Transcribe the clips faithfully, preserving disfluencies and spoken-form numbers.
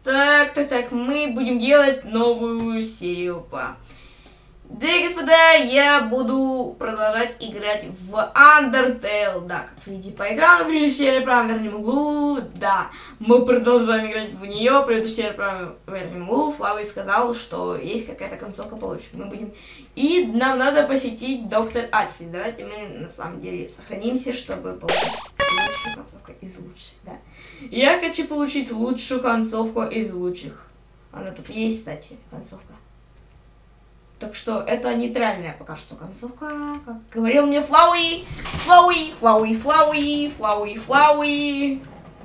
Так, так, так, мы будем делать новую серию по... Да, господа, я буду продолжать играть в Undertale. Да, как видите по экрану, предыдущая прямо в верхнем углу. Да, мы продолжаем играть в нее. Предыдущая прямо в верхнем углу. Флавий сказал, что есть какая-то концовка получше. Мы будем... И нам надо посетить доктор Альфи. Давайте мы на самом деле сохранимся, чтобы получить лучшую концовку из лучших. Да. Я хочу получить лучшую концовку из лучших. Она тут есть, кстати, концовка. Так что это нейтральная пока что концовка, как говорил мне Флауи, Флауи, Флауи, Флауи, Флауи, Флауи.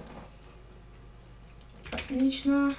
Отлично.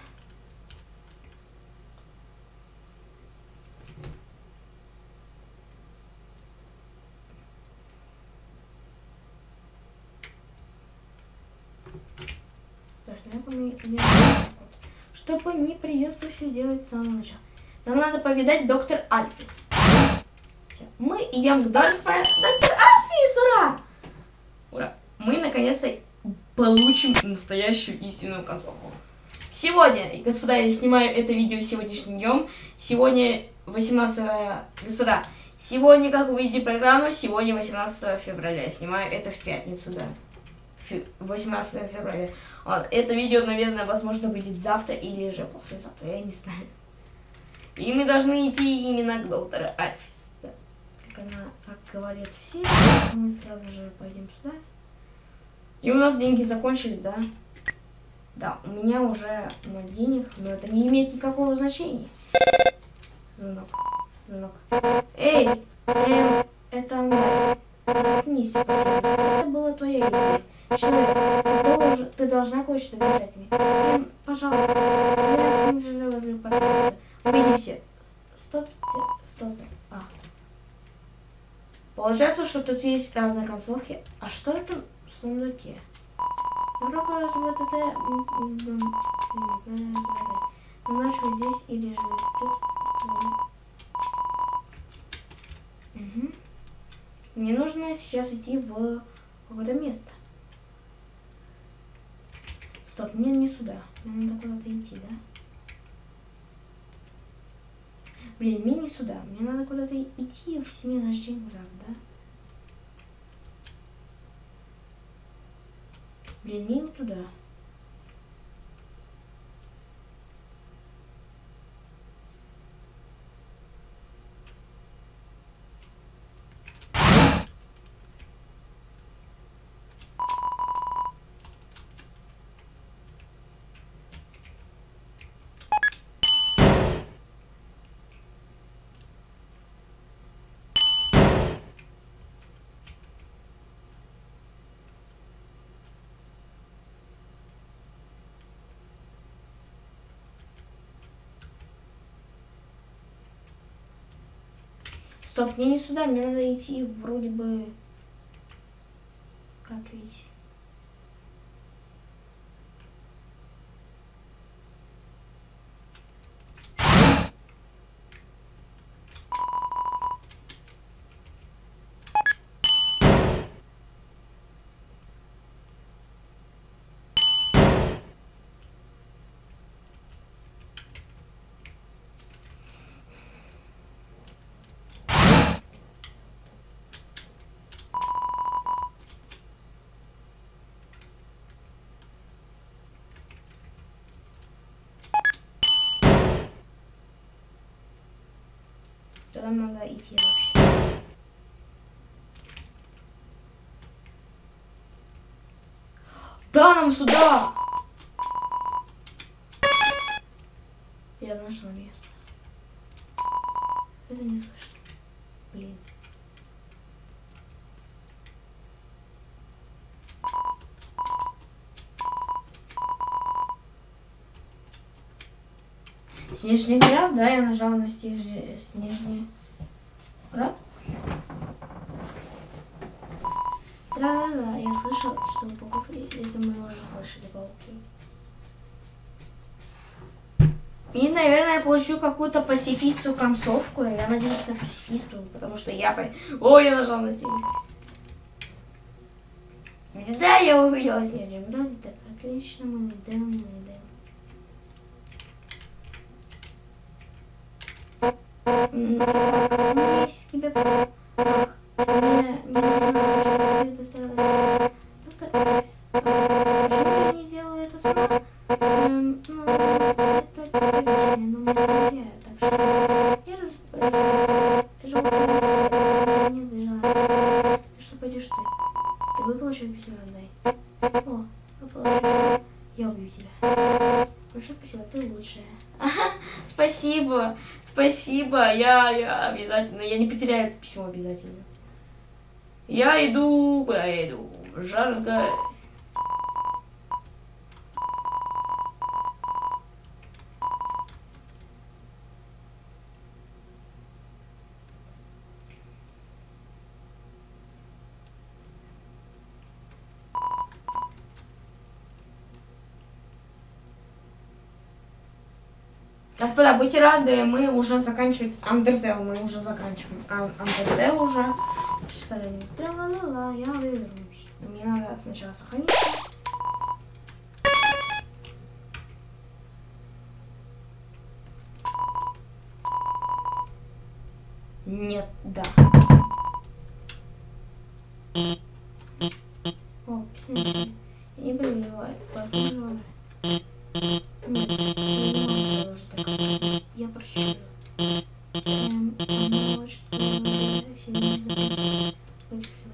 Чтобы не придется все делать с самого начала. Нам надо повидать доктор Альфис. Все. Мы идем к доктору. Доктор Альфис, ура! Ура! Мы наконец-то получим настоящую истинную концовку. Сегодня, господа, я снимаю это видео сегодняшним днем. Сегодня восемнадцатого... Господа, сегодня, как вы видите по экрану, сегодня восемнадцатого февраля. Я снимаю это в пятницу, да. восемнадцатого февраля. Это видео, наверное, возможно, выйдет завтра или же послезавтра, я не знаю. И мы должны идти именно к доктору Альфис. Да. Как она, как говорят все, мы сразу же пойдем сюда. И у нас деньги закончились, да? Да, у меня уже ноль денег, но это не имеет никакого значения. Звонок. Звонок. Эй, эм, это она. Заткнись, пожалуйста. Это было твое имя. Человек, ты, ты должна кое-что сказать мне. Эм, пожалуйста, я не жалею возле парковки. Увидимся. Стоп, стоп. А. Получается, что тут есть разные концовки. А что это в сундуке? Добро пожаловать в это... Ночь вы здесь или же тут? Угу. Мне нужно сейчас идти в какое-то место. Стоп, мне не сюда. Мне надо куда-то идти, да? Блин, мне не сюда. Мне надо куда-то идти в снежный град, да? Блин, мне не туда. Стоп, мне не сюда, мне надо идти вроде бы... Как видите? Туда надо идти вообще. Да, нам сюда! Я нашла место. Это не слышно. Блин. Снежный град, да, я нажала на снежный, снежный град. Да-да-да, я слышала, что пауков, это мы уже слышали, пауки. И, наверное, я получу какую-то пацифистскую концовку, я надеюсь на пацифисту, потому что я... Ой, я нажала на снежный. Да, я увидела снежный град, так отлично, мы идем, мы идем. м, так, у меня есть тебе... Ах, мне, мне нужно, чтобы ты доставила... Доктор Альфис. Почему я не сделаю это сама? Эм, ну, это тебе личное, но мне доверяют, так что... Я разберусь. Желтый нет желания. Так что пойдешь ты. Ты выполнишь письмо, отдай. О, выполнишь. Я убью тебя. Большое спасибо, ты лучшая. Спасибо, спасибо, я, я обязательно, я не потеряю это письмо обязательно. Я иду, куда я иду? Жарга. Господа, будьте рады, мы уже заканчиваем Undertale, мы уже заканчиваем Undertale уже. Тра-ла-ла-ла, я вернусь. Мне надо сначала сохранить. Нет, да. О, письмо. Я не понимаю, возможно. Нет, я не могу продолжить так. Я прощаю. Эм, ну, что я сильно закончила. Больше всего.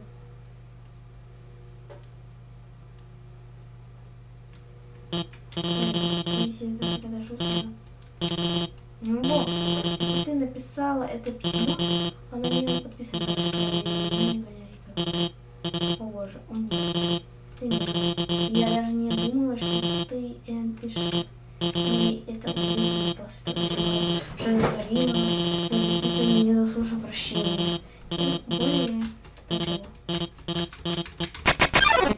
Если это когда шутка. Ну, ты написала это письмо, оно не подписано. Не понятно как. О боже, о нет. Ты не... Я даже не думала, что ты эм, пишешь. И это просто что не говорила. Я действительно не заслуживаю прощения. И более того.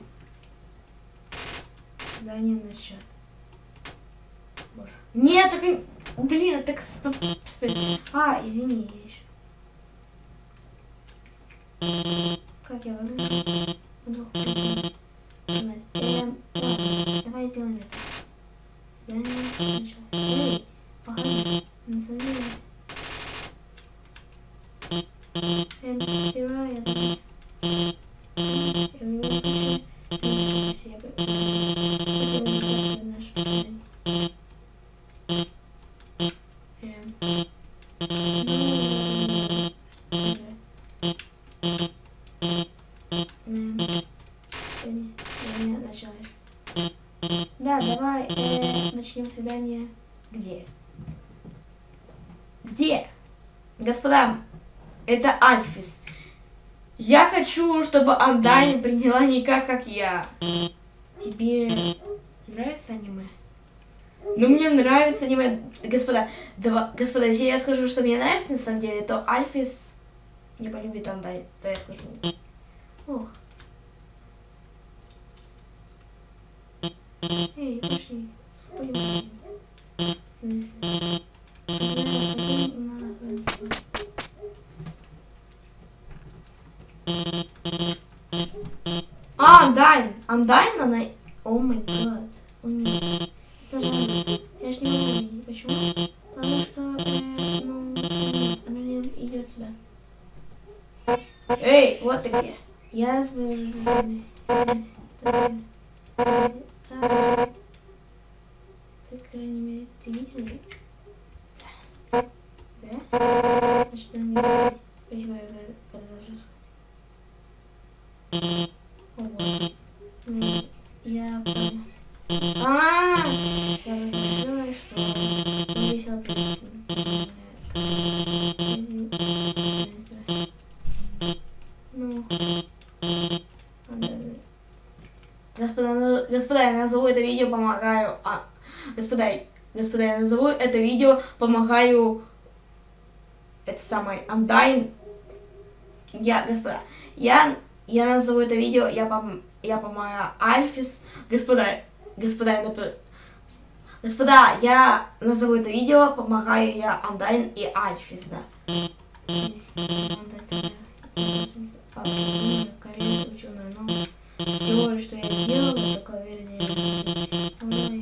Задание на счет. Боже. Нет, так... Блин, так... А, извини, я еще. Как я выгляжу? Буду... Эм, ладно, давай сделаем это. Свидание. Эй, походи. На самом деле. Эм, сперва я думаю. Я в любом случае не себе. Это не наше свидание. Эм. Да, давай э, начнем свидание. Где? Где? Господа, это Альфис. Я хочу, чтобы Андайн приняла не как, как я. Тебе нравится аниме? Ну, мне нравится аниме. Господа, да, господа, если я скажу, что мне нравится на самом деле, то Альфис не полюбит Андайн. То я скажу. Ох. Эй, пошли. Споймем. А, Андайн. Андайн, она... О май гад. О нет. Это жаль. Я ж не могу видеть. Почему? Потому что, э, ну, она не идет сюда. Эй, вот ты где. Я с... Ты, по крайней мере, ты видел ее? Да. Да? Значит, она не видит. Почему я продолжу сказать? О, вот. Я понял. А, я возразила, что не весело. Ну, господа, господа, я назову это видео, помогаю. А, господа, господа, я назову это видео, помогаю. Это самый Андайн. Я, господа, я, я назову это видео, я пом, я помогаю Альфис. Господа, господа, я напр... господа, я назову это видео, помогаю я Андайн и Альфис, да. Ученая, но все, что я сделал, такое вернее.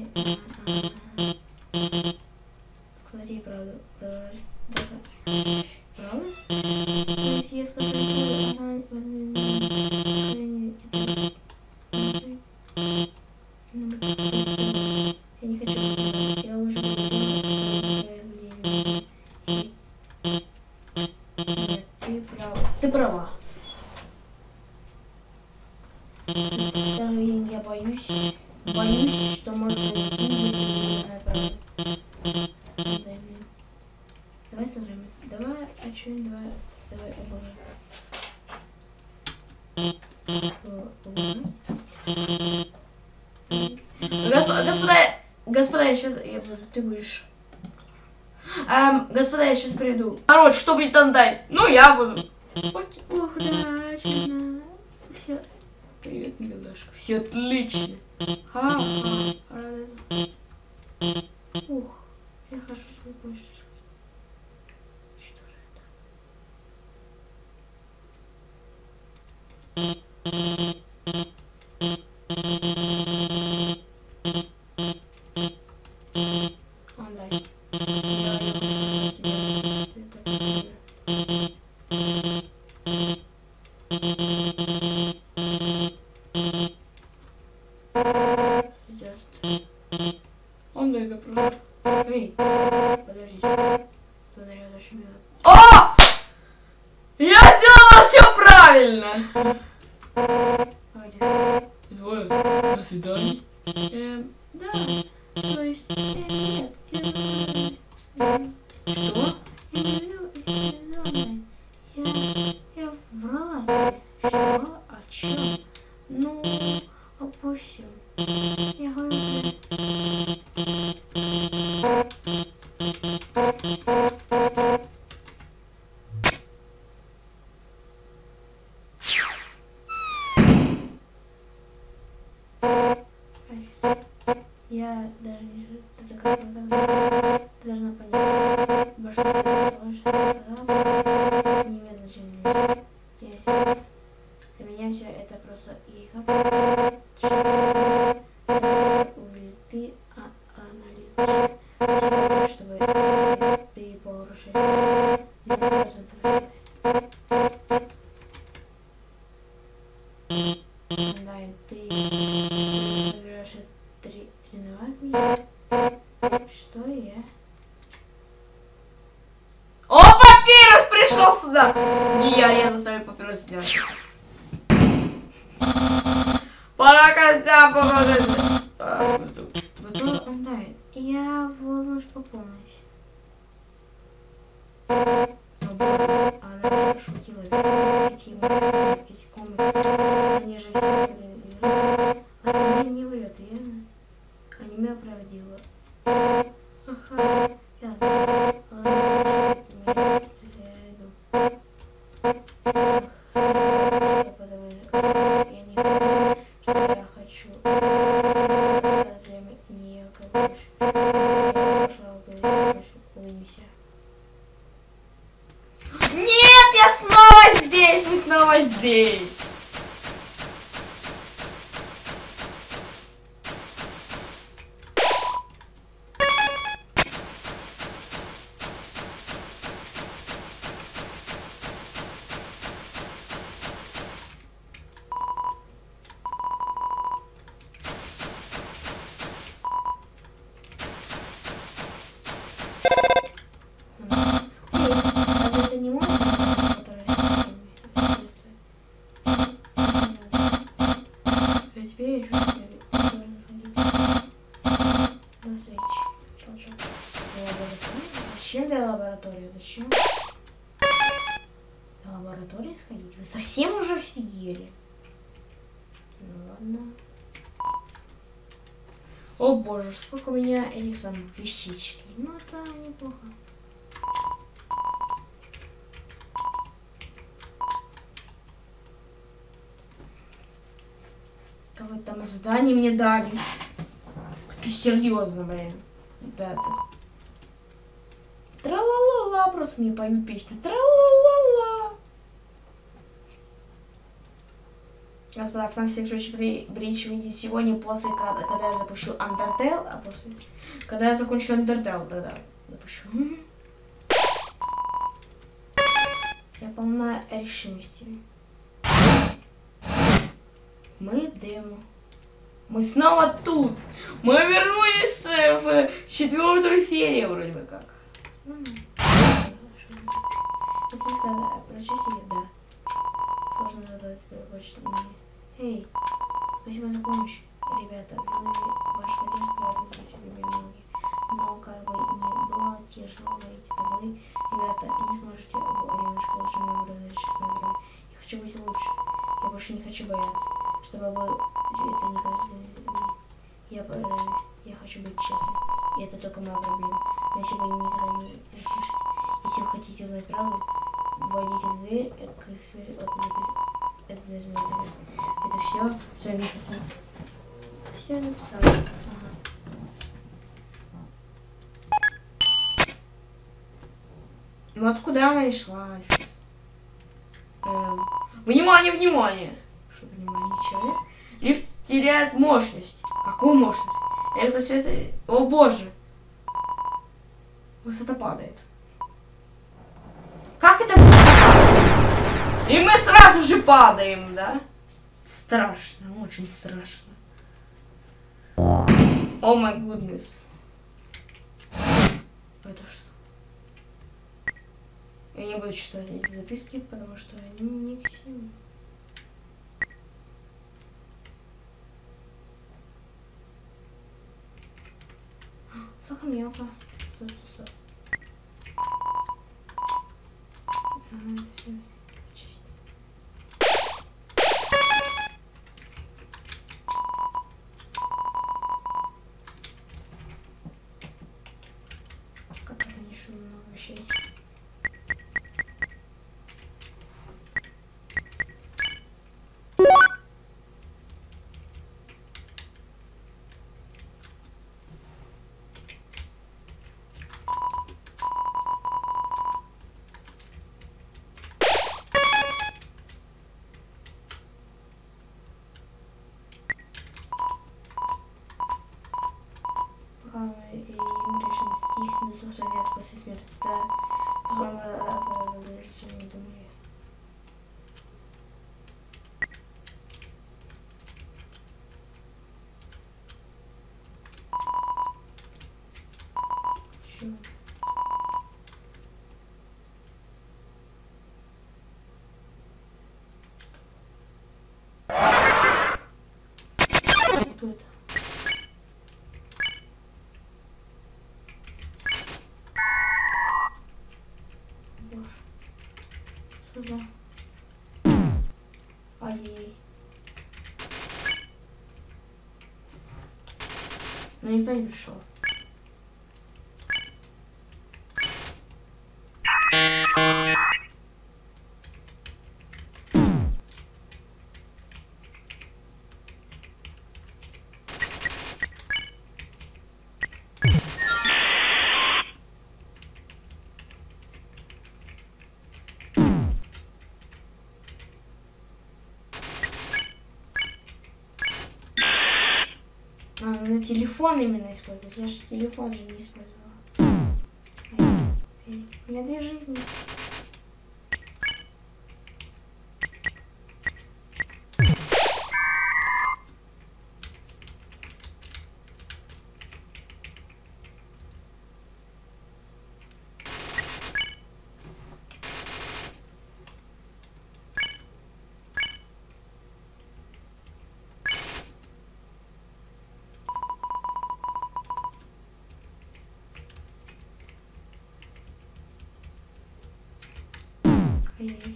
Сказать ей правду. господа, я сейчас... Я буду, ты будешь... Эм, господа, я сейчас приду. Народ, что будет отдать? Ну, я буду. Окей. Ох, удачно. Все. Привет, милашка. Все отлично. Ха-ха. Рада. Ух. Я хочу, чтобы больше сказать. Что же это? Он дай. Он дай просто. Эй, подожди. Туда я даже не... О! Я сделала все правильно! Погоди. Двое. До свидания. Эм, да. То есть, э, нет. Что? Я не веду, я не веду онлайн. Я, я врала себе. Что? О чем? Ну, обо всем. Я говорю, я даже не... Ты такая... Ты должна понять. Больше не сказала, не имеет значения. Для меня все это просто игра. Ты аналитичный, чтобы ты порушил на сто процентов. Да, ты собираешься тренировать меня? Что я? О, Папирус пришел сюда! Не я, я заставлю Папирус сделать. Пора костям помогать. Готов? Да, я волнуюсь по полной. Она же шутила. Эти, эти комиксы, они же все были. Она не врет, верно? Аниме оправдила. Ага, я знаю. Ладно, я иду. Что подавали? Я не знаю, что я хочу. Для меня как больше. Я пошла убить, увидимся. Нет, я снова здесь, мы снова здесь. Зачем до лаборатории? Зачем? До лаборатории сходить? Вы совсем уже офигели? Ну ладно. О боже, сколько у меня этих самых вещичек. Ну это неплохо. Какое-то там задание мне дали. Как-то серьезно, блин. Да, это. Тра-ла-ла-ла, просто мне поют песню. Тра-ла-ла-ла. Господа, к нам всех при Брич выйдет сегодня после, когда, когда я запущу Undertale, а после, когда я закончу Undertale, да-да, запущу. Я полна решимости. Мы демо. Мы снова тут. Мы вернулись в четвертую серию, вроде бы как. Прочистили, да. Сложно задать больше. Эй, спасибо за помощь, ребята. Вы, ваш поддержка, любимые ноги. Но как бы не было тяжело говорить, это вы, ребята, не сможете немножко лучше моего разрешить мою игру. Я хочу быть лучше. Я больше не хочу бояться, чтобы вы это не... Я, я хочу хочу быть честным. И это только моя проблема. Но если вы никогда не слышите, если вы хотите узнать правду, войдите в дверь, это, это, это все, все написано. Все написано. Ага. Вот куда она и шла, Альфис. Эм. Внимание, внимание! Что, внимание, человек? Лифт теряет мощность. Какую мощность? Это свет... О боже! Высота падает. Как это высота падает? И мы сразу же падаем, да? Страшно, очень страшно. О май гуднес. Это что? Я не буду читать эти записки, потому что они мне не к чему. Сохранялка. Стоп, стоп. А, это все честь. Как это не шумно вообще. И мы решим их не сохранять после смерти. Да, программа не думаю. Чего? Кто это? Что за? Ай-яй-яй. Но никто не пришел. А, надо телефон именно использовать. Я же телефон же не использовала. Эй, эй, у меня две жизни. Эй.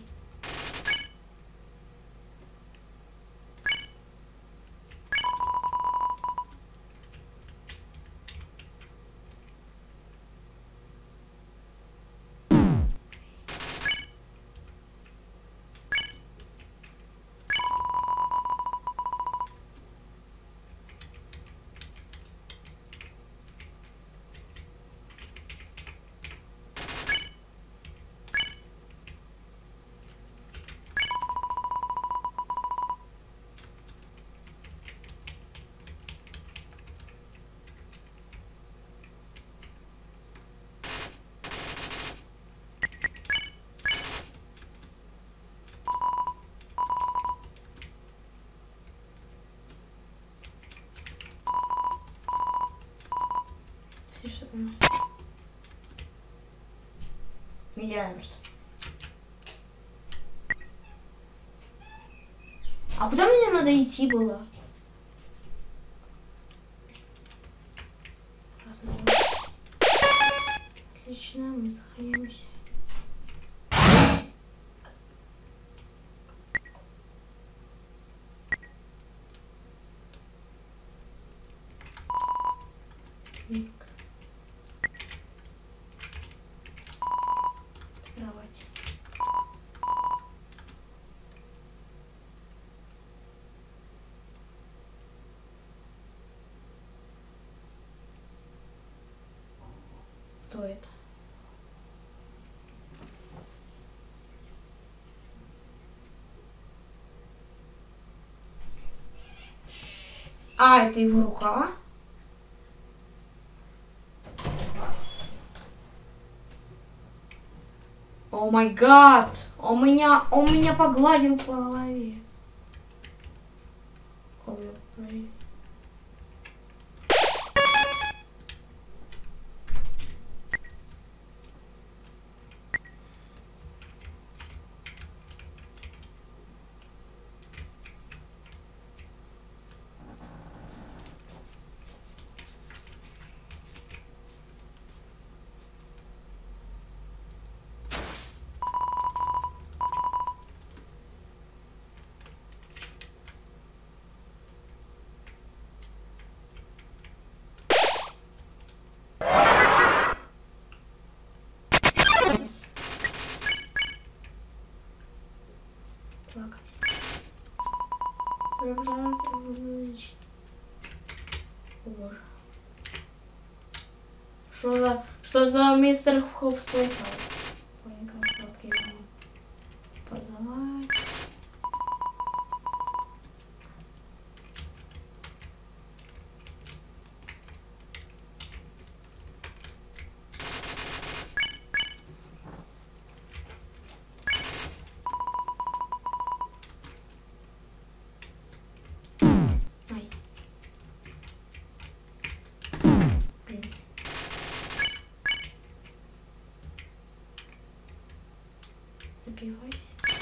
Что? Идеально просто. А куда мне надо идти было? Красный. Отлично, мы сохраняемся. Миг. Кровать. Кто это? А, это его рука? О май гад! Он меня, он меня погладил по голове. Ой, плакать. О боже. Что за... Что за мистер Хопс плейхаус? Позвать. Забивайся.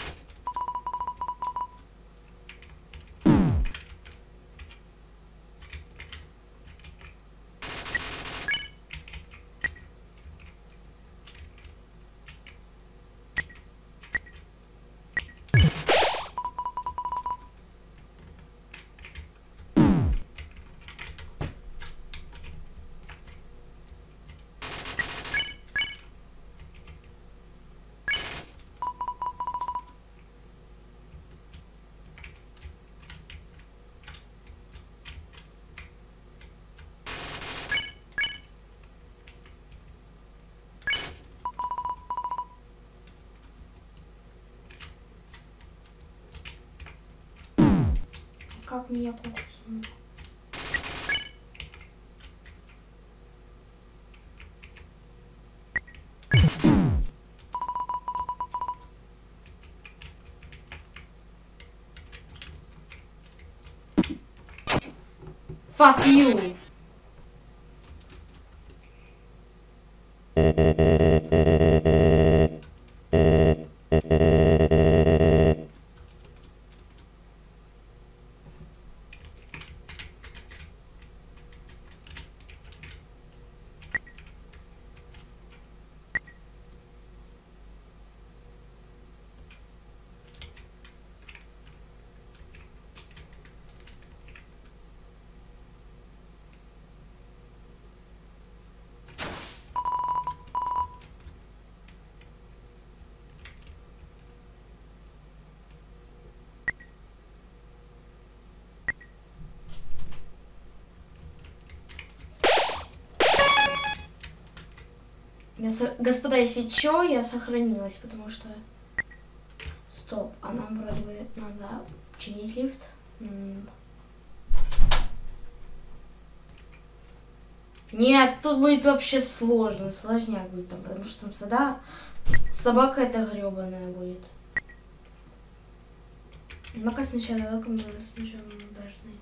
Как меня куксуют. Fuck you. Я со... Господа, если чё, я сохранилась, потому что... Стоп, а нам вроде бы надо чинить лифт. М-м. Нет, тут будет вообще сложно, сложняк будет там, потому что там сада... Собака эта гребаная будет. Ну-ка сначала, давай-ка мы сначала должны...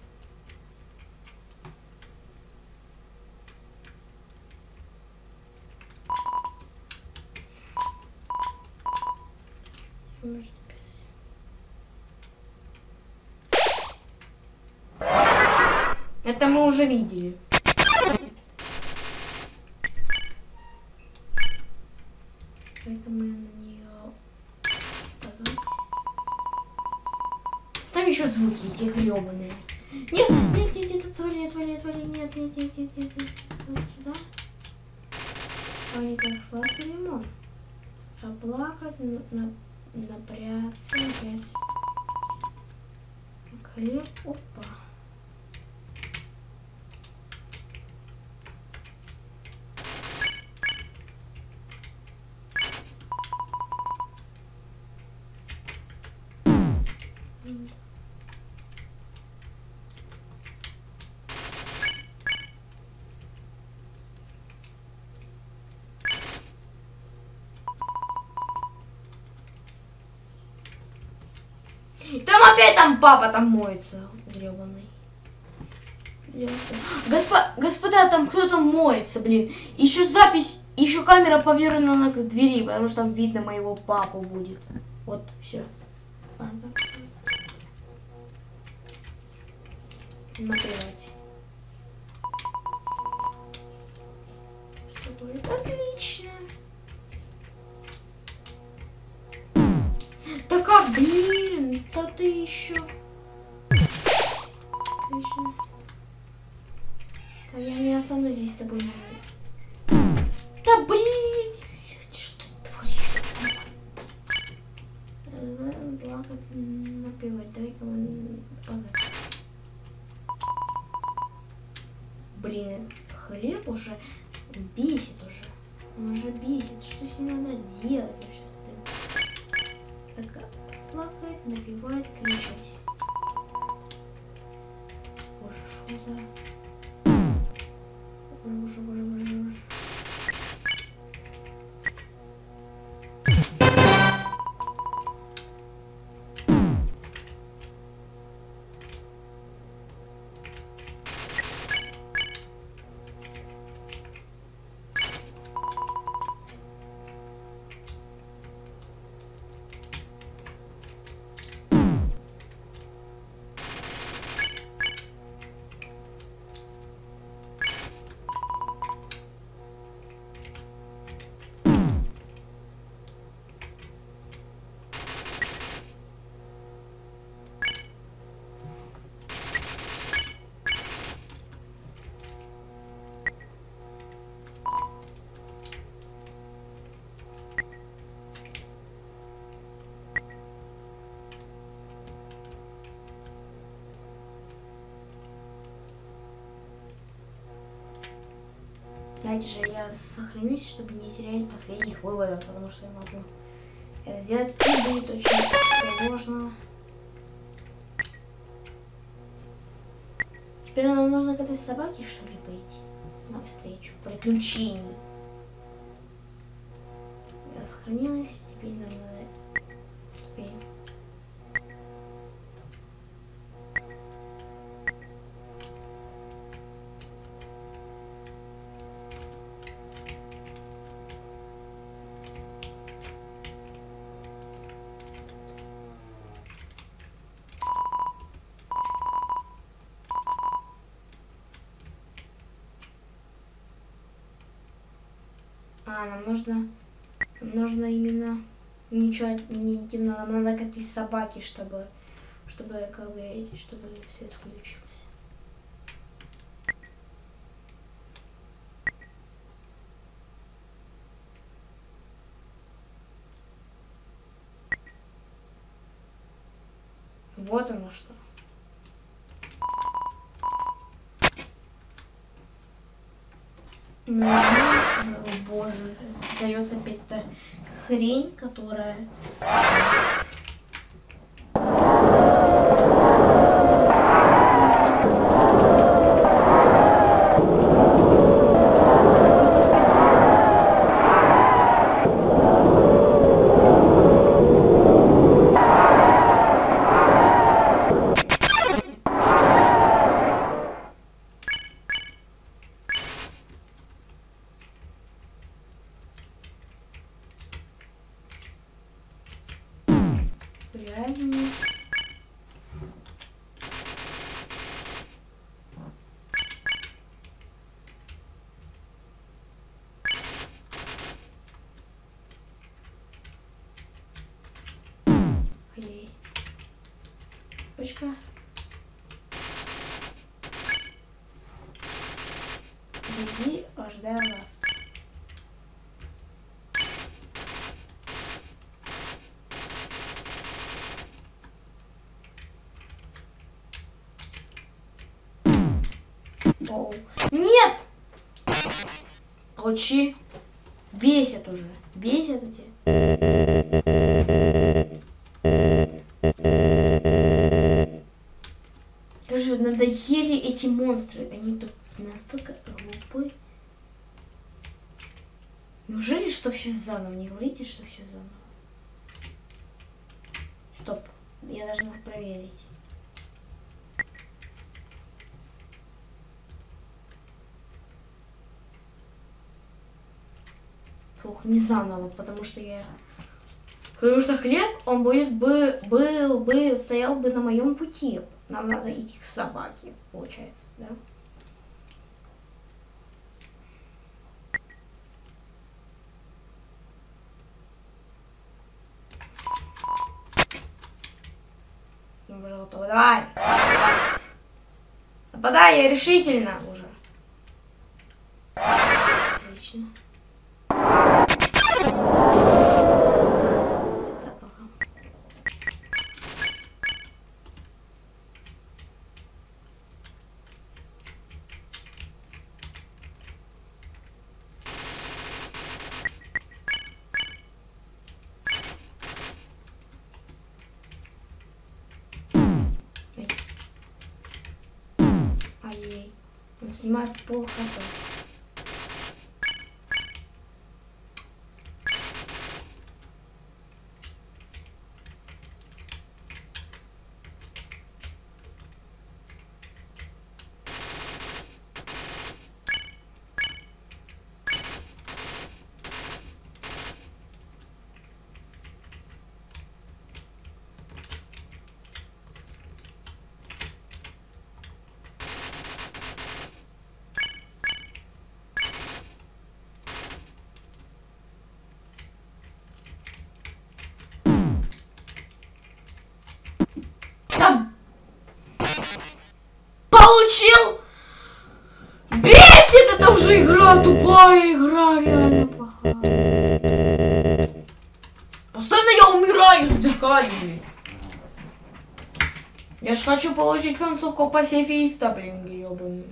Это мы уже видели. Поэтому мы на нее позвать. Там еще звуки эти гребаные. Нет, нет, нет, нет, отвали, отвали, отвали, нет, нет, нет, нет, нет, нет. Вот сюда. Ой, как сладкий лимон. Оплакать, на, на, напрягаться, опять. Хлеб, опа. Там опять там папа там моется, гребаный. Госпо... Господа, там кто-то моется, блин. Еще запись, еще камера повернута к двери, потому что там видно моего папу будет. Вот, все. Наплевать. Что будет? Отлично. Да как, блин, да ты еще. Отлично. А я не останусь здесь с тобой. Да блин, что ты творишь? Благо напевать, давай-ка позвать. Блин, хлеб уже бесит уже. Он уже бесит. Что с ним надо делать вообще? Так, плакать, напевать, кричать. Боже, что за... Боже, боже, боже, боже. Дайте же я сохранюсь, чтобы не терять последних выводов, потому что я могу это сделать и будет очень сложно. Теперь нам нужно к этой собаке, что ли, пойти навстречу приключений. Я сохранилась, теперь нам надо... Теперь... А, нам нужно, нам нужно именно ничего не идти, нам надо к этой собаке, чтобы, чтобы как бы эти, чтобы свет включился. Вот оно что. Ну, о боже, создается опять эта хрень, которая... Реально. Ой. Точка. впереди ожидаю вас. Оу. Нет! Лучи. Бесит уже. Бесит эти. Даже надоели эти монстры. Они тут настолько глупы. Неужели что все заново? Не говорите, что все заново. Стоп. Я должна проверить. Фух, не заново, потому что я... Потому что хлеб, он будет бы, был бы, стоял бы на моем пути. Нам надо идти к собаке, получается, да? Ну, уже готово. Давай! Нападай, я решительно уже. Отлично. Ай-яй. Он снимает пол хата. Получил! Бесит это уже игра, тупая игра, реально плохая. Постоянно я умираю с дыханием. Я ж хочу получить концовку пацифиста, блин, гребаный.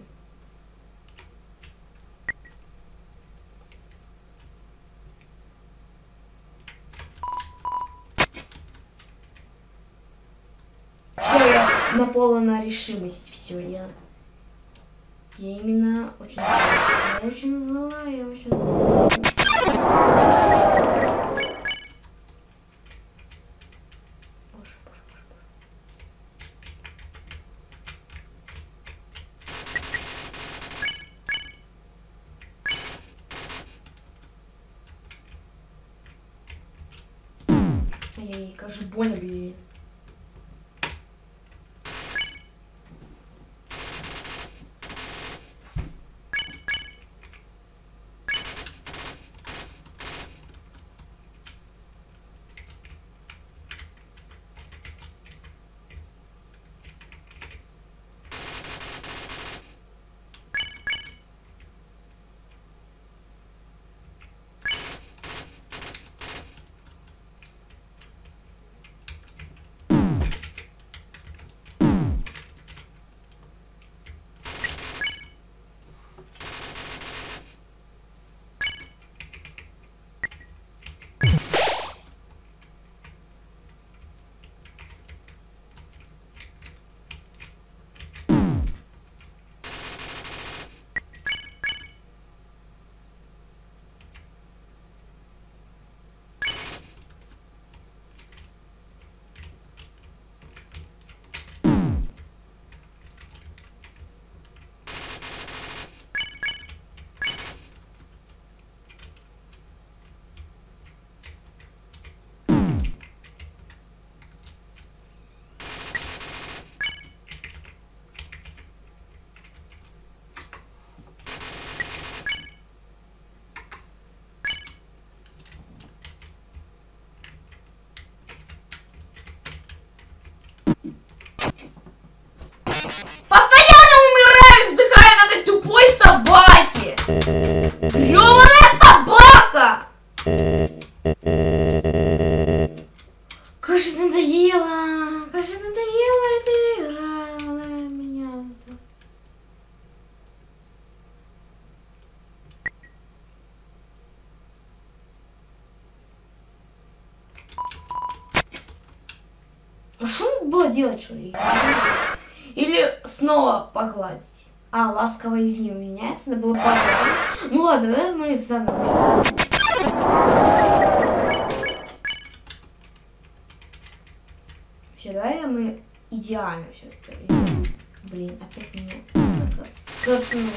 Все, я наполнена решимость. Все, я... Я именно очень злая. Я очень злая, я очень злая. Боже, боже, боже, боже. Ай-яй, как же больно, блин. Грёбаная собака! Как же надоело! Как же надоела эта игра! Она меня... А что надо было делать, что ли? Или снова погладить? А, ласково из него меняется, надо было погладить. Ну ладно, давай мы заново. Все, давай мы идеально все это сделаем. Блин, опять меня скотнул.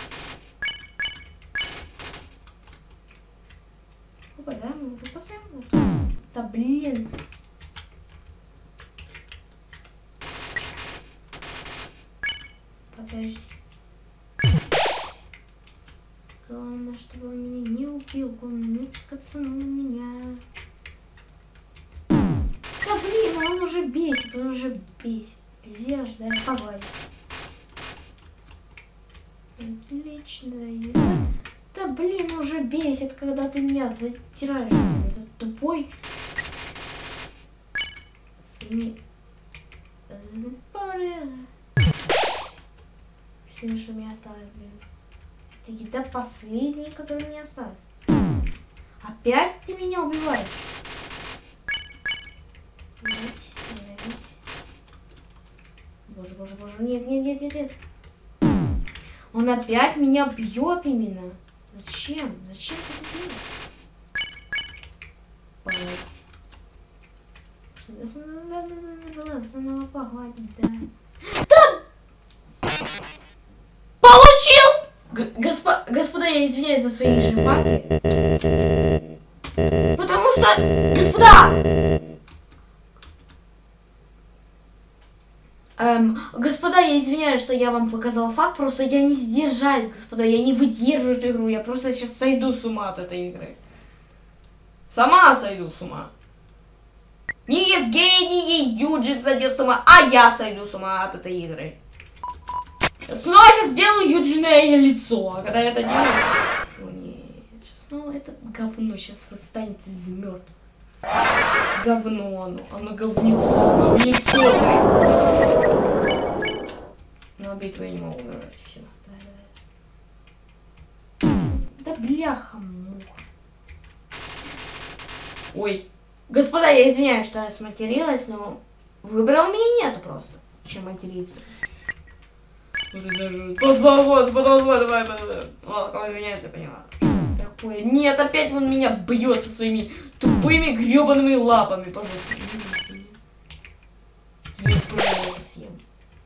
Опа, да, мы вот поставим. Да блин. Подожди. Главное, чтобы он меня не убил. Главное, не скацанул меня. Да блин, он уже бесит, он уже бесит. Нельзя ждать, погладить. Отлично. Да блин, уже бесит, когда ты меня затираешь. Этот тупой. Сними. Все, что мне осталось, блин. Это еда последняя, которая мне осталась. Опять ты меня убиваешь? Нет, нет. Боже, боже, боже. Нет, нет, нет, нет, нет. Он опять меня бьет именно. Зачем? Зачем ты это делаешь? Погладить. Что надо было заново погладить, да. Да! Получил! Г госпо господа, я извиняюсь за свои жифаки. Потому что... Господа! Эм, господа, я извиняюсь, что я вам показал факт, просто я не сдержаюсь, господа, я не выдержу эту игру, я просто сейчас сойду с ума от этой игры. Сама сойду с ума. Не Евгений Юджин сойдет с ума, а я сойду с ума от этой игры. Снова сейчас сделаю Юджиное лицо, а когда я это делаю... О нет, сейчас снова это говно сейчас восстанет из мертвых. Говно оно, оно говнецо, говнецо. Но битву я не могу убирать, все. Давай, давай. Да бляха муха. Ой, господа, я извиняюсь, что я сматерилась, но выбора у меня нету просто, чем материться. Под завод, под завод, давай, давай. О, кого извиняется, поняла. Такое. Нет, опять он меня бьет со своими тупыми гребаными лапами, пожалуйста. Я правильно съем.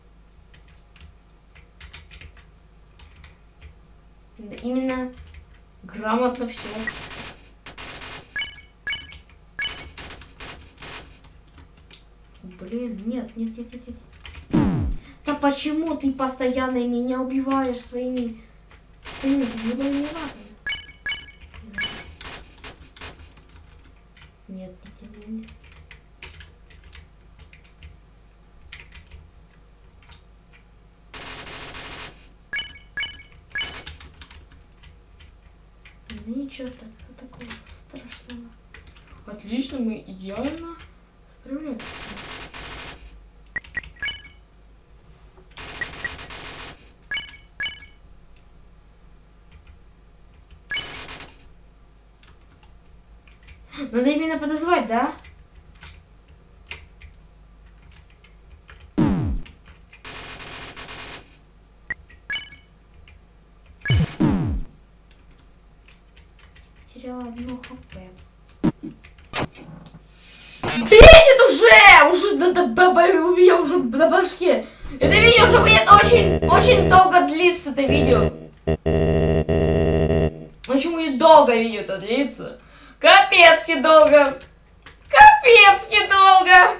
Да именно грамотно все. Блин, нет, нет, нет, нет, нет. Да почему ты постоянно меня убиваешь своими своими гребаными лапами? Нет, нет, нет, нет. Да ничего так, такого страшного. Отлично, мы идеально справляемся. Надо именно подозвать, да? Потеряла одно хп. Бесит уже! Уже до, до, до, у меня уже на башке. Это видео уже будет очень, очень долго длиться, это видео. Очень будет долго видео это длится. Капецки долго. Капецки долго.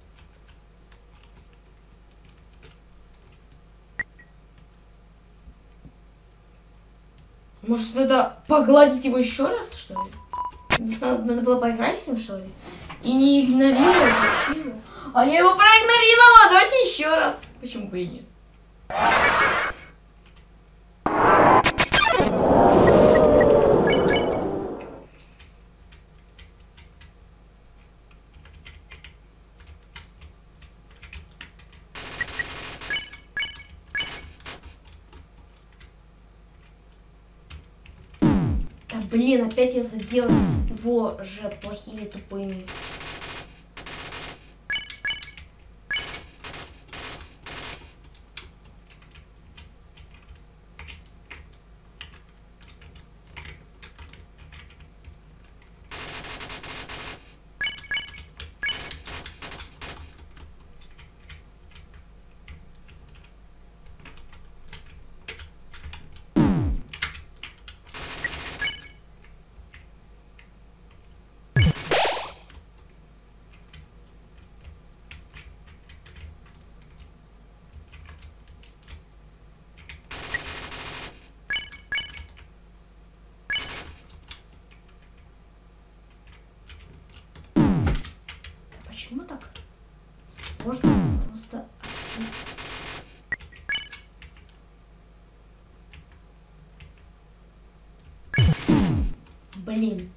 Может, надо погладить его еще раз, что ли? Надо, надо было поиграть с ним, что ли? И не игнорировать вообще его. А я его проигнорировала. Давайте еще раз. Почему бы и нет? блин, опять я заделась его же плохими тупыми. Почему так сложно просто... Блин.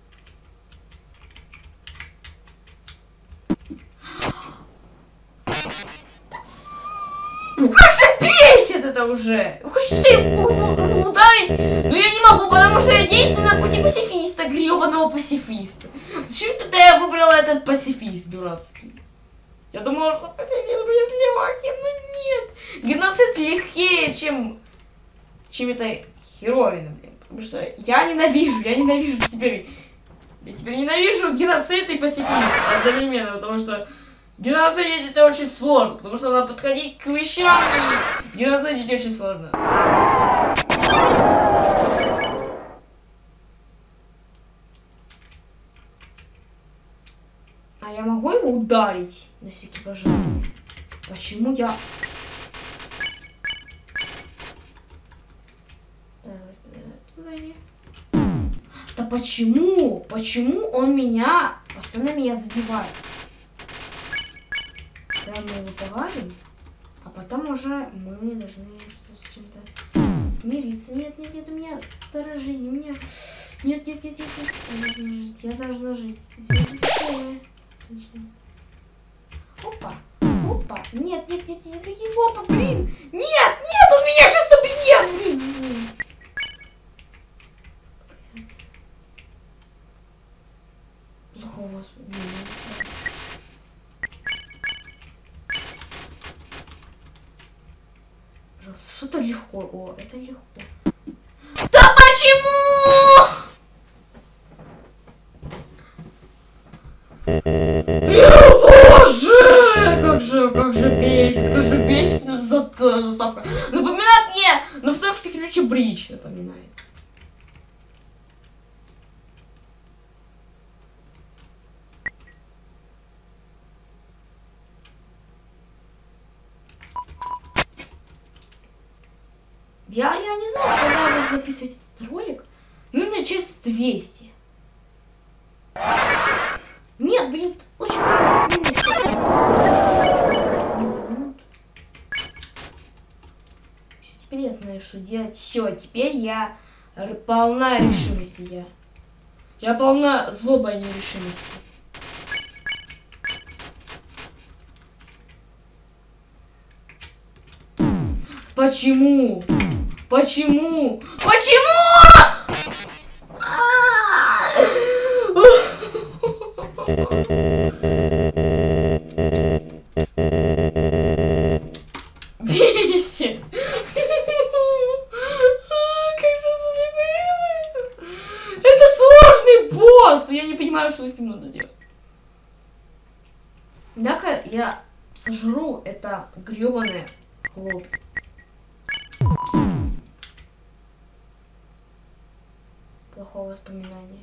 Ну как же бесит это уже! Хочешь ты ударить? Но я не могу, потому что я действую на пути пацифиста, гребаного пацифиста. Зачем тогда я выбрала этот пацифист дурацкий? Я думала, что пацифист будет легким, но нет. Геноцид легкее, чем... чем это херовина, блин. Потому что я ненавижу, я ненавижу теперь... Я теперь ненавижу геноцид и пацифист одновременно, потому что... Геноцидить это очень сложно, потому что надо подходить к вещам, и геноцидить очень сложно. А я могу его ударить на всякий пожарный? Почему я... Да почему? Почему он меня... Постоянно меня задевает? Когда мы его поговорим, а потом уже мы должны что-то с чем-то смириться. Нет, нет, нет, у меня вторая жизнь, у меня... Нет, нет, нет, нет, нет, я должна жить, я должна жить. Отлично. Опа, опа, нет, нет, нет, нет, нет, опа, блин, нет, нет, он меня сейчас убьет, блин. Плохо у вас, блин. Что-то легко. О, это легко. Да почему? Боже! Как же, как же бесит, как же бесит заставка. Напоминает мне, на вставке ключи Брич напоминает. Я, я не знаю, когда я буду записывать этот ролик. Ну, на часть двести. Нет, будет очень много минут. Все, теперь я знаю, что делать. Все, теперь я полна решимости. Я, я полна злобой, а не решимости. Почему? Почему? Почему? Бесит. Как же слепый. Это сложный босс. Я не понимаю, что с ним надо делать. Да-ка я сожру это гребаное хлопья. Плохого воспоминания.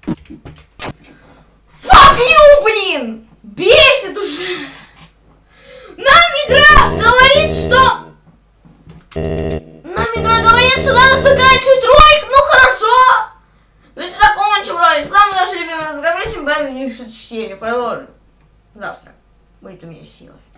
Fuck you, блин! Бесит уже! Нам игра говорит, что... Нам игра говорит, что надо заканчивать ролик, ну хорошо! Давайте закончим ролик. Самый наш любимый разговор, Бэйби шестьдесят четыре. Продолжим. Завтра будет у меня сила.